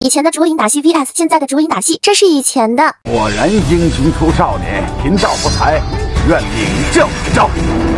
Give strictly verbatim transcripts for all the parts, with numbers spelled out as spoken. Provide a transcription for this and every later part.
以前的竹林打戏 V S 现在的竹林打戏，这是以前的。 果然英雄出少年，贫道不才，愿领教之诏。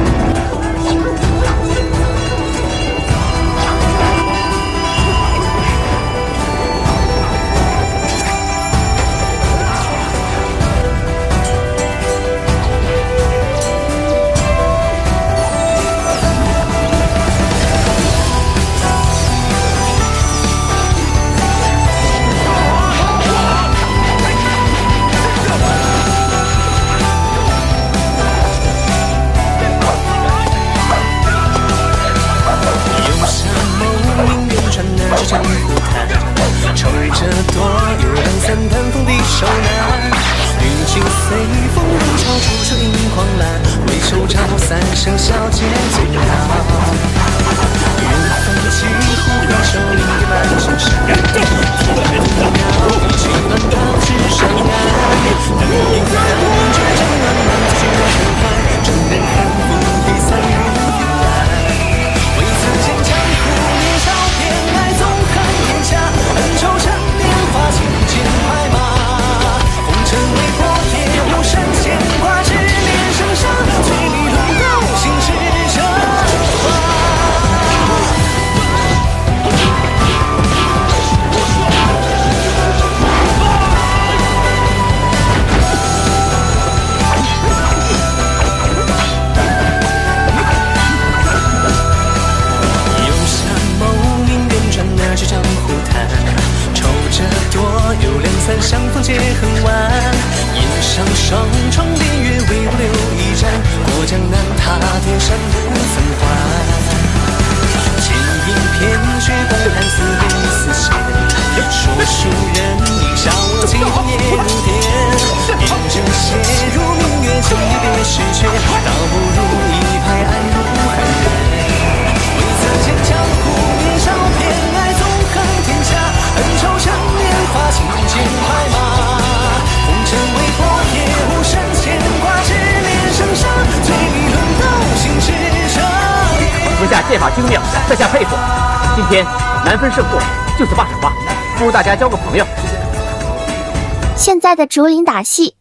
江湖滩，抽着多有两三盘风的手拿，云轻随风如潮，楚楚映狂澜，为首照三生小姐最高。远方几乎回首，林野满城山，鸟情乱到纸上岸，等影看绝尘漫漫，最我神话，真人看风披散云来，为此间江湖年少偏爱纵横天下，恩仇趁年华，轻剑快马，红尘为破铁无神牵挂，执念生杀，醉里轮刀，心事成花。 相逢皆恨晚，檐上双窗连月，唯我留一盏。过江南，踏天山，不曾还。剑影偏雪，光寒似林似线。说书人应笑我几红叶如电，眼正斜入明月，今夜别时缺，倒不如一拍安如寒人。为此间江湖年少偏爱纵横天下，恩仇趁年华，轻剑快马，红尘为破铁无神牵挂，执念生杀，醉里轮刀，心事成花。 阁下剑法精妙，在下佩服。今天难分胜负，就此罢手吧，不如大家交个朋友。 现在的竹林打戏。